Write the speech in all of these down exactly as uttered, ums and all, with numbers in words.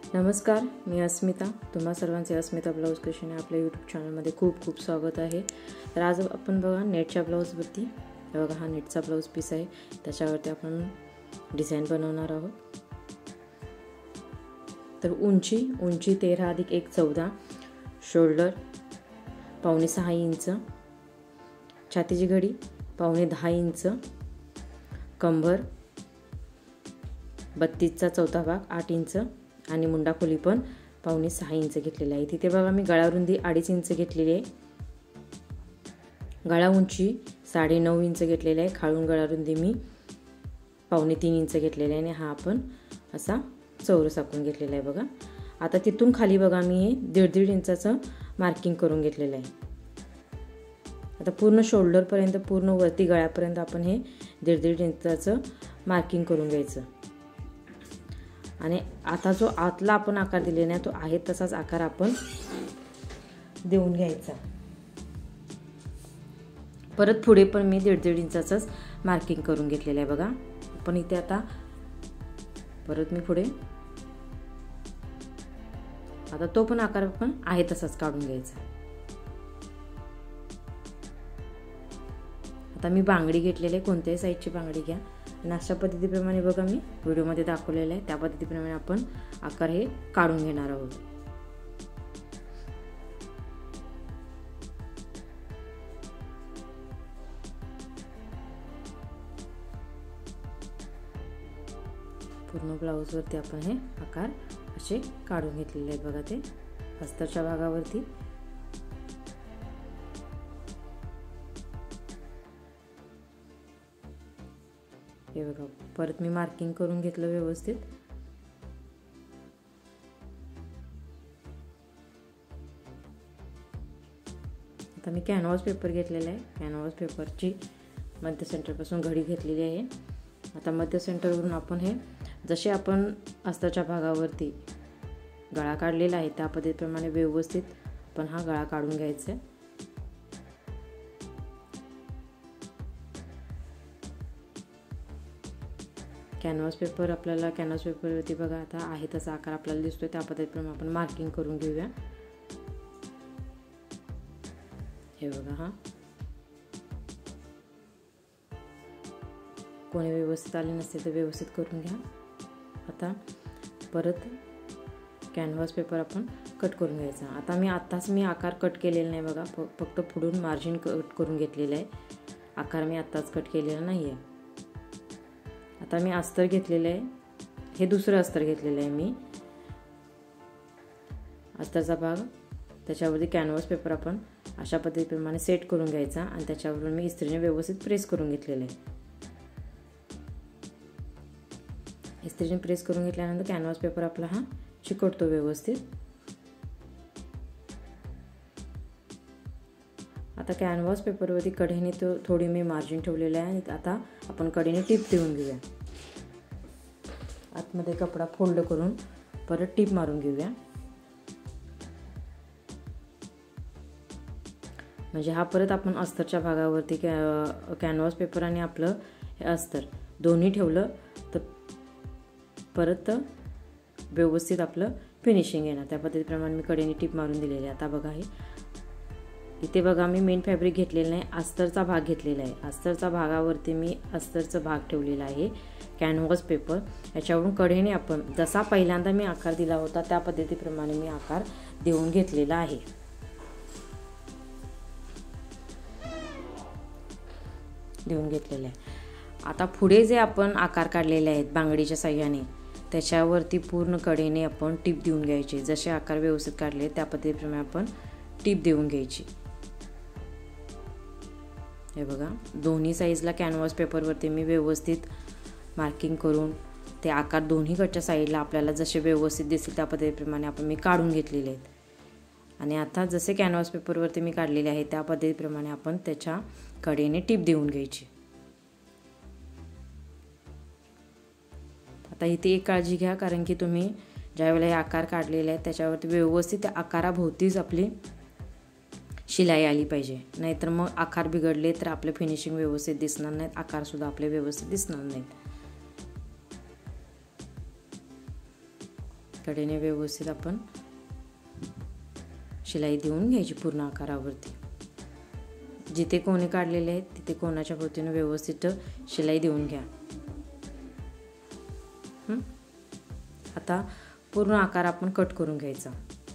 नमस्कार, मी अस्मिता. तुम्हा सर्वांचे अस्मिता ब्लाऊज क्रिएशन या आपल्या यूट्यूब चॅनलमध्ये खूप खूप स्वागत आहे. तर आज आपण बघा नेटच्या ब्लाऊजवरती, बघा हा नेटचा ब्लाऊज पीस आहे, त्याच्यावरती आपण डिझाईन बनवणार आहोत. तर उंची उंची तेरा अधिक एक चौदा, शोल्डर पावणे सहा इंच, छातीची घडी पावणे दहा इंच, कंबर बत्तीसचा चौथा भाग आठ इंच आणि मुंडा खोली पण पावणे सहा इंच घेतलेला आहे. तिथे बघा मी गळा रुंदी अडीच इंच घेतलेली आहे. गळा उंची साडे नऊ इंच घेतलेला आहे. खालून गळा रुंदी मी पावणे तीन इंच घेतलेला आहे आणि हा आपण असा चौरस आखून घेतलेला आहे. बघा आता तिथून खाली बघा मी हे दीड दीड इंचाचं मार्किंग करून घेतलेलं आहे. आता पूर्ण शोल्डरपर्यंत पूर्ण वरती गळ्यापर्यंत आपण हे दीड दीड इंचाचं मार्किंग करून घ्यायचं. आणि आता जो आतला आपण आकार दिलेला आहे तो आहे तसाच आकार आपण देऊन घ्यायचा. परत पुढे पण मी दीड दीड इंचाचंच मार्किंग करून घेतलेलं आहे. बघा आपण इथे आता परत मी पुढे आता तो पण आकार आपण आहे तसाच काढून घ्यायचा. आता मी बांगडी घेतलेली आहे, कोणत्याही साईजची बांगडी घ्या आणि अशा पद्धतीप्रमाणे बघा मी व्हिडिओमध्ये दाखवलेलं आहे त्या पद्धतीप्रमाणे आपण आकार हे काढून घेणार आहोत. पूर्ण ब्लाऊजवरती आपण हे आकार असे काढून घेतलेले आहेत. बघा ते अस्तरच्या भागावरती हे बघा परत मी मार्किंग करून घेतलं व्यवस्थित. आता मी कॅनव्हास पेपर घेतलेला आहे. कॅनव्हास पेपरची मध्य सेंटरपासून घडी घेतलेली आहे. आता मध्य सेंटरवरून आपण हे जसे आपण अस्तरच्या भागावरती गळा काढलेला आहे त्या पद्धतीप्रमाणे व्यवस्थित आपण हा गळा काढून घ्यायचा आहे. कॅनव्हास पेपर आपल्याला कॅनव्हास पेपरवरती बघा आता आहे तसा आकार आपल्याला दिसतोय त्या पद्धतीप्रमाणे आपण मार्किंग करून घेऊया. हे बघा हा कोणी व्यवस्थित आले नसते तर व्यवस्थित करून घ्या. आता परत कॅनव्हास पेपर आपण कट करून घ्यायचा. आता मी आत्ताच मी आकार कट केलेला नाही बघा, फक्त पुढून मार्जिन कट करून घेतलेलं आहे. आकार मी आत्ताच कट केलेला नाही आहे. आता मी अस्तर घेतलेलं आहे, हे दुसरं अस्तर घेतलेलं आहे मी. अस्तरचा भाग त्याच्यावरती कॅनव्हास पेपर आपण अशा पद्धतीप्रमाणे सेट करून घ्यायचा आणि त्याच्यावरून मी इस्त्रीने व्यवस्थित प्रेस करून घेतलेलं आहे. इस्त्रीने प्रेस करून घेतल्यानंतर कॅनव्हास पेपर आपला हा चिकटतो व्यवस्थित. आता कॅनव्हास पेपरवरती कडेने तो थोडी मी मार्जिन ठेवलेलं आहे आणि आता आपण कडेने टीप देऊन घेऊया. आतमध्ये कपडा फोल्ड करून परत टीप मारून घेऊया. म्हणजे हा परत आपण अस्तरच्या भागावरती कॅ कॅनव्हास पेपर आणि आपलं हे अस्तर दोन्ही ठेवलं तर परत व्यवस्थित आपलं फिनिशिंग येणार. त्या पद्धतीप्रमाणे मी कडेने टीप मारून दिलेली आहे. आता बघा हे इथे बघा मी मेन फॅब्रिक घेतलेलं नाही, अस्तरचा भाग घेतलेला आहे. अस्तरचा भागावरती मी अस्तरचा भाग ठेवलेला आहे कॅनव्हास पेपर. याच्यावरून कडेने आपण जसा पहिल्यांदा मी आकार दिला होता त्या पद्धतीप्रमाणे मी आकार देऊन घेतलेला आहे. देऊन घेतलेला आहे. आता पुढे जे आपण आकार काढलेले आहेत बांगडीच्या साह्याने त्याच्यावरती पूर्ण कडेने आपण टीप देऊन घ्यायची. जसे आकार व्यवस्थित काढले त्या पद्धतीप्रमाणे आपण टीप देऊन घ्यायची. हे बघा दोन्ही साईजला कॅनव्हास पेपरवरती मी व्यवस्थित मार्किंग करून ते आकार दोन्हीकडच्या साईडला आपल्याला जसे व्यवस्थित दिसतील त्या पद्धतीप्रमाणे आपण मी काढून घेतलेले आहेत. आणि आता जसे कॅनव्हास पेपरवरती मी काढलेले आहे त्या पद्धतीप्रमाणे आपण त्याच्या कडेने टीप देऊन घ्यायची. आता इथे एक काळजी घ्या, कारण की तुम्ही ज्यावेळेला हे आकार काढलेले आहेत त्याच्यावरती व्यवस्थित त्या आकाराभोवतीच आपली शिलाई आली पाहिजे. नाहीतर मग आकार बिघडले तर आपले फिनिशिंग व्यवस्थित दिसणार नाहीत, आकारसुद्धा आपले व्यवस्थित दिसणार नाहीत. कडेने व्यवस्थित आपण शिलाई देऊन घ्यायची पूर्ण आकारावरती. जिथे कोणे काढलेले आहेत तिथे कोणाच्या भोवतीने व्यवस्थित शिलाई देऊन घ्या. आता पूर्ण आकार आपण कट करून घ्यायचा.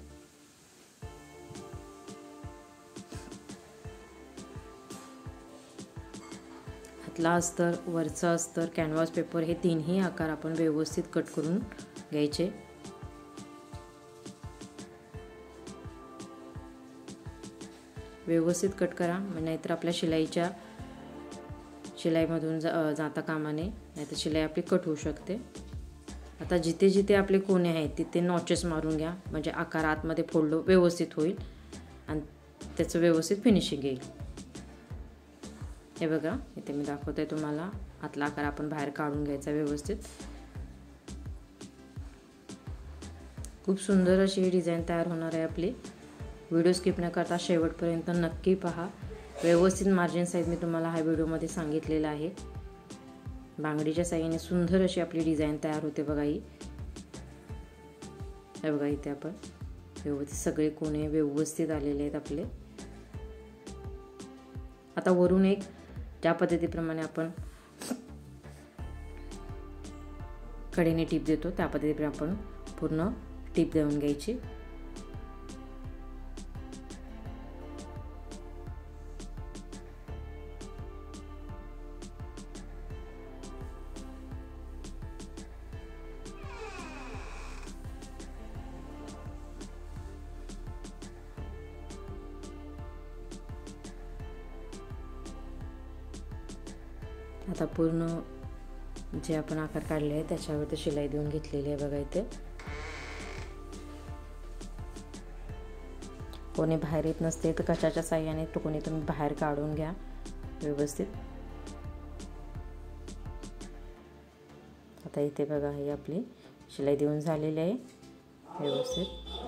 हातला अस्तर, वरचा अस्तर, कॅनव्हास पेपर हे तीनही आकार आपण व्यवस्थित कट करून घ्यायचे. व्यवस्थित कट करा, नाहीतर आपल्या शिलाईच्या शिलाईमधून जा, जाता कामा नये, नाहीतर शिलाई आपली कट होऊ शकते. आता जिथे जिथे आपले कोणे आहेत तिथे नॉचेस मारून घ्या, म्हणजे आकार आतमध्ये फोल्ड व्यवस्थित होईल आणि त्याचं व्यवस्थित फिनिशिंग येईल. हे बघा, इथे मी दाखवते तुम्हाला. आतला आकार आपण बाहेर काढून घ्यायचा व्यवस्थित. खूप सुंदर अशी डिझाईन तयार होणार आहे आपली. व्हिडिओ स्किप न करता शेवटपर्यंत नक्की पहा. व्यवस्थित मार्जिन साईज मी तुम्हाला ह्या व्हिडिओमध्ये सांगितलेलं आहे. बांगडीच्या साह्याने सुंदर अशी आपली डिझाईन तयार होते बघा. ही हे बघा, इथे आपण व्यवस्थित सगळे कोणे व्यवस्थित आलेले आहेत आपले. आता वरून एक ज्या पद्धतीप्रमाणे आपण कडेने टीप देतो त्या पद्धतीप्रमाणे आपण पूर्ण टीप देऊन घ्यायची. आता पूर्ण जे आपण आकार काढले आहे त्याच्यावरती शिलाई देऊन घेतलेली आहे बघा. इथे कोणी बाहेर येत नसते तर कशाच्या साह्याने तो कोणी तुम्ही बाहेर काढून घ्या व्यवस्थित. आता इथे बघा, ही आपली शिलाई देऊन झालेली आहे व्यवस्थित.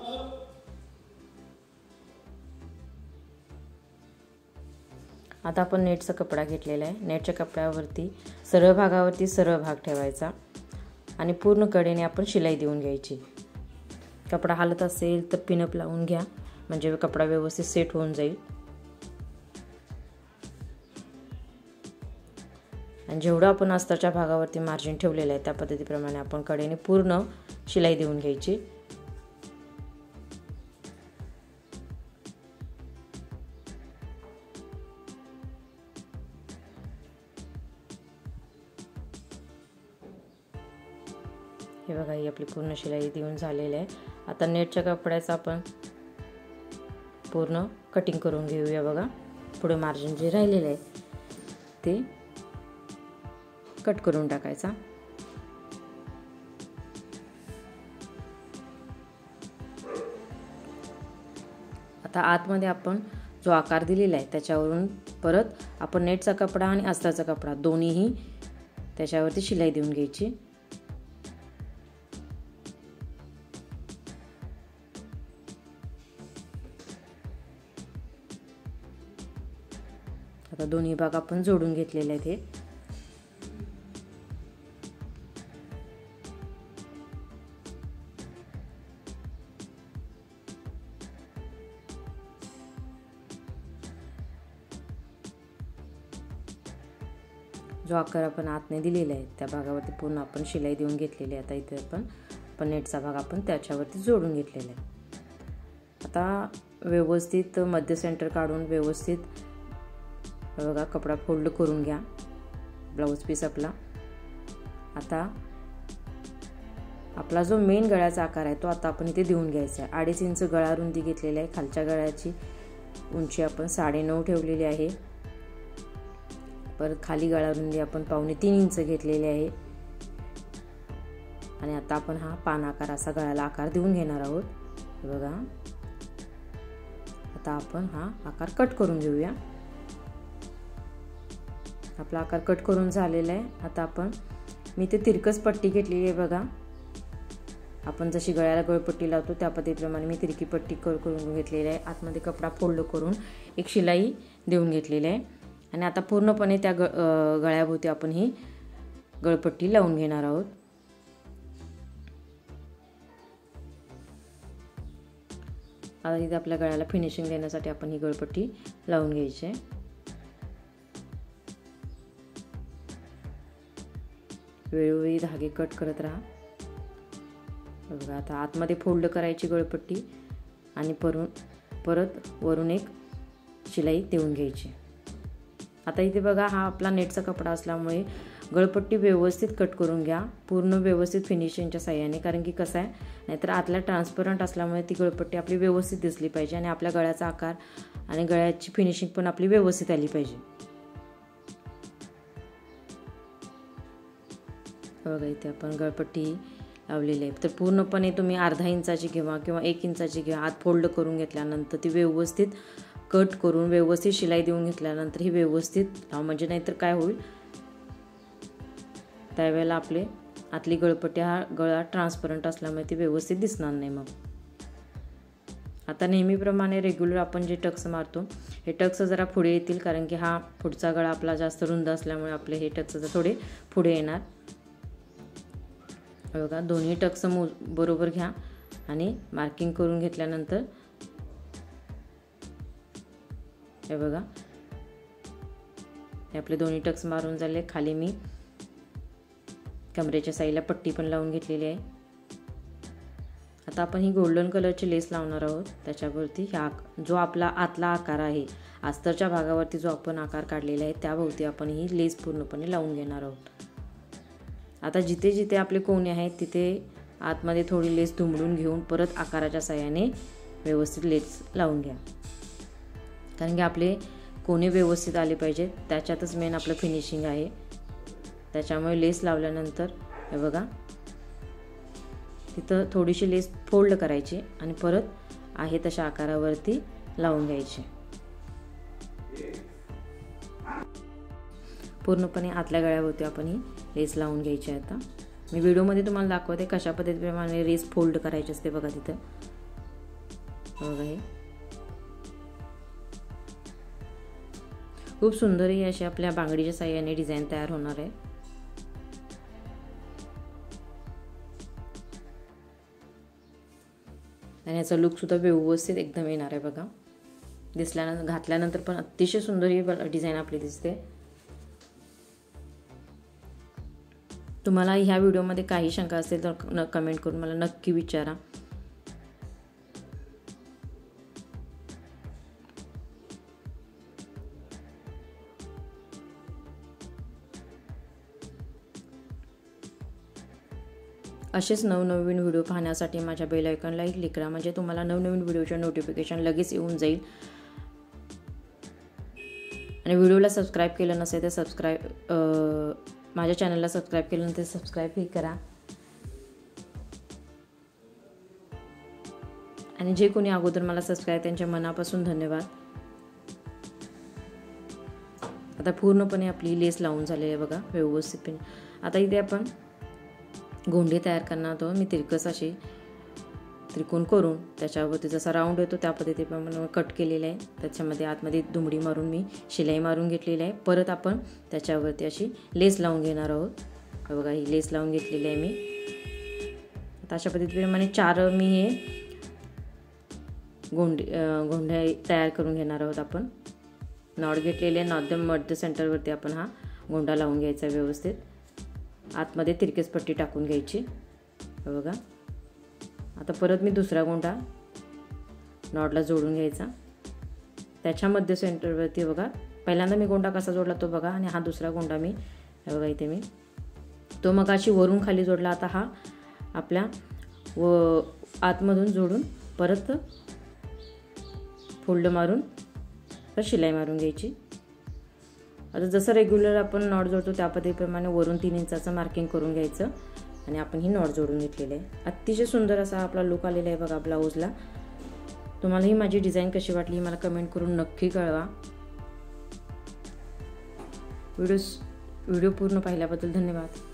आता आपण नेटचा कपडा घेतलेला आहे. नेटच्या कपड्यावरती सरळ भागावरती सरळ भाग ठेवायचा आणि पूर्ण कडेने आपण शिलाई देऊन घ्यायची. कपडा हालत असेल तर पिनअप लावून घ्या, म्हणजे कपडा व्यवस्थित सेट होऊन जाईल. आणि जेवढं आपण अस्तरच्या भागावरती मार्जिन ठेवलेलं आहे त्या पद्धतीप्रमाणे आपण कडेने पूर्ण शिलाई देऊन घ्यायची. हे बघा, ही आपली पूर्ण शिलाई देऊन झालेली आहे. आता नेटच्या कपड्याचं आपण पूर्ण कटिंग करून घेऊया बघा. पुढे मार्जिन जे राहिलेलं आहे ते कट करून टाकायचा. आता आतमध्ये आपण जो आकार दिलेला आहे त्याच्यावरून परत आपण नेटचा कपडा आणि अस्तरचा कपडा दोन्हीही त्याच्यावरती शिलाई देऊन घ्यायची. आता दोन्ही भाग आपण जोडून घेतलेले आहेत. हे जो आकार आपण आतने दिलेला आहे त्या भागावरती पूर्ण आपण शिलाई देऊन घेतलेली आहे. आता इथे आपण पण नेटचा भाग आपण त्याच्यावरती जोडून घेतलेला आहे. आता व्यवस्थित मध्य सेंटर काढून व्यवस्थित बघा कपडा फोल्ड करून घ्या ब्लाऊज पीस आपला. आता आपला जो मेन गळ्याचा आकार आहे तो आता आपण इथे देऊन घ्यायचा आहे. अडीच इंच गळा रुंदी घेतलेली आहे. खालच्या गळ्याची उंची आपण साडेनऊ ठेवलेली आहे. परत खाली गळा रुंदी आपण पावणे तीन इंच घेतलेली आहे. आणि आता आपण हा पान आकार असा गळ्याला आकार देऊन घेणार आहोत. बघा, आता आपण हा आकार कट करून घेऊया. आपला आकार कट करून झालेला आहे. आता आपण मी ते तिरकस पट्टी घेतलेली आहे बघा. आपण जशी गळ्याला गळपट्टी लावतो त्या पद्धतीप्रमाणे मी तिरकी पट्टी कर करून घेतलेली आहे. आतमध्ये कपडा फोल्ड करून एक शिलाई देऊन घेतलेली आहे. आणि आता पूर्णपणे त्या ग गळ्याभोवती आपण ही गळपट्टी लावून घेणार आहोत. आता इथे आपल्या गळ्याला फिनिशिंग देण्यासाठी आपण ही गळपट्टी लावून घ्यायची आहे. वेळोवेळी धागे कट करत राहा. बघा आता आतमध्ये फोल्ड करायची गळपट्टी आणि परत परत वरून एक शिलाई देऊन घ्यायची. आता इथे बघा हा आपला नेटचा कपडा असल्यामुळे गळपट्टी व्यवस्थित कट करून घ्या, पूर्ण व्यवस्थित फिनिशिंगच्या साह्याने. कारण की कसं आहे, नाहीतर आतला ट्रान्सपरंट असल्यामुळे ती गळपट्टी आपली व्यवस्थित दिसली पाहिजे आणि आपल्या गळ्याचा आकार आणि गळ्याची फिनिशिंग पण आपली व्यवस्थित आली पाहिजे. बघा इथे आपण गळपट्टी लावलेली आहे. तर पूर्णपणे तुम्ही अर्धा इंचाची घ्या किंवा एक इंचाची घ्या. आत फोल्ड करून घेतल्यानंतर ती व्यवस्थित कट करून व्यवस्थित शिलाई देऊन घेतल्यानंतर ही व्यवस्थित लाव. म्हणजे नाहीतर काय होईल, त्यावेळेला आपले आतली गळपट्टी हा गळा ट्रान्सपरंट असल्यामुळे ती व्यवस्थित दिसणार नाही. मग आता नेहमीप्रमाणे रेग्युलर आपण जे टक्स मारतो हे टक्स जरा पुढे येतील, कारण की हा पुढचा गळा आपला जास्त रुंद असल्यामुळे आपले हे टक्स जरा थोडे पुढे येणार. बघा दोन्ही टक्स मो बरोबर घ्या आणि मार्किंग करून घेतल्यानंतर हे बघा हे आपले दोन्ही टक्स मारून झाले. खाली मी कमरेच्या साईडला पट्टी पण लावून घेतलेली आहे. आता आपण ही गोल्डन कलरची लेस लावणार आहोत. त्याच्यावरती ह्या जो आपला आतला आकार आहे, अस्तरच्या भागावरती जो आपण आकार काढलेला आहे त्याभोवती आपण ही लेस पूर्णपणे लावून घेणार आहोत. आता जिथे जिथे आपले कोणे आहेत तिथे आतमध्ये थोडी लेस दुमडून घेऊन परत आकाराच्या साह्याने व्यवस्थित लेस लावून घ्या. कारण की आपले कोणे व्यवस्थित आले पाहिजेत, त्याच्यातच मेन आपलं फिनिशिंग आहे. त्याच्यामुळे लेस लावल्यानंतर हे बघा तिथं थोडीशी लेस फोल्ड करायची आणि परत आहे तशा आकारावरती लावून घ्यायची. पूर्णपणे आतल्या गळ्यावरती आपण ही लेस लावून घ्यायची आहे. आता मी व्हिडिओमध्ये तुम्हाला दाखवते कशा पद्धतीप्रमाणे लेस फोल्ड करायची असते. बघा तिथं बघा हे खूप सुंदर ही अशी आपल्या बांगडीच्या साह्याने डिझाईन तयार होणार आहे. आणि याचा लुक सुद्धा व्यवस्थित एकदम येणार आहे. बघा दिसल्यानंतर घातल्यानंतर पण अतिशय सुंदर ही डिझाईन आपली दिसते. तुम्हाला ह्या व्हिडिओमध्ये काही शंका असेल तर कमेंट करून मला नक्की विचारा. असेच नवनवीन व्हिडिओ पाहण्यासाठी माझ्या बेल आयकॉनला क्लिक करा, म्हणजे तुम्हाला नवनवीन व्हिडिओचे नोटिफिकेशन लगेच येऊन जाईल. आणि व्हिडिओला सबस्क्राईब केलं नसेल तर सबस्क्राईब माझ्या चॅनलला सबस्क्राईब केलं नंतर सबस्क्राईबही करा. आणि जे कोणी अगोदर मला सबस्क्राईब त्यांच्या मनापासून धन्यवाद. आता पूर्णपणे आपली लेस लावून झालेली आहे बघा व्यवस्थितपणे. आता इथे आपण गोंडे तयार करणार आहोत. मी तिरकस अशी त्रिकोण करून त्याच्यावरती जसा राऊंड येतो त्या पद्धतीप्रमाणे कट केलेला आहे. त्याच्यामध्ये आतमध्ये दुमडी मारून मी शिलाई मारून घेतलेली आहे. परत आपण त्याच्यावरती अशी लेस लावून घेणार आहोत. बघा ही लेस लावून घेतलेली आहे मी. आता अशा पद्धतीप्रमाणे चार मी हे गोंडे गोंडे तयार करून घेणार आहोत. आपण नॉट घेतलेले नॉट मध्य सेंटरवरती आपण हा गोंडा लावून घ्यायचा व्यवस्थित. आतमध्ये तिरकेस पट्टी टाकून घ्यायची. बघा आता परत मी दुसरा गोंडा नॉटला जोडून घ्यायचा. त्याच्या मध्य सेंटरवरती बघा पहिल्यांदा मी गोंडा कसा जोडला तो बघा. आणि हा दुसरा गोंडा मी बघा इथे मी तो मगाशी वरून खाली जोडला. आता हा आपल्या व आतमधून जोडून परत फोल्ड मारून तर शिलाई मारून घ्यायची. आता जसं रेग्युलर आपण नॉट जोडतो त्या पद्धतीप्रमाणे वरून तीन इंचाचं मार्किंग करून घ्यायचं आणि आपण ही नॉट जोडून घेतलेली आहे. अतिशय सुंदर असा आपला लुक आलेला आहे बघा ब्लाऊजला. तुम्हाला ही माझी डिझाईन कशी वाटली मला कमेंट करून नक्की कळवा. व्हिडिओ व्हिडिओ पूर्ण पाहिल्याबद्दल धन्यवाद.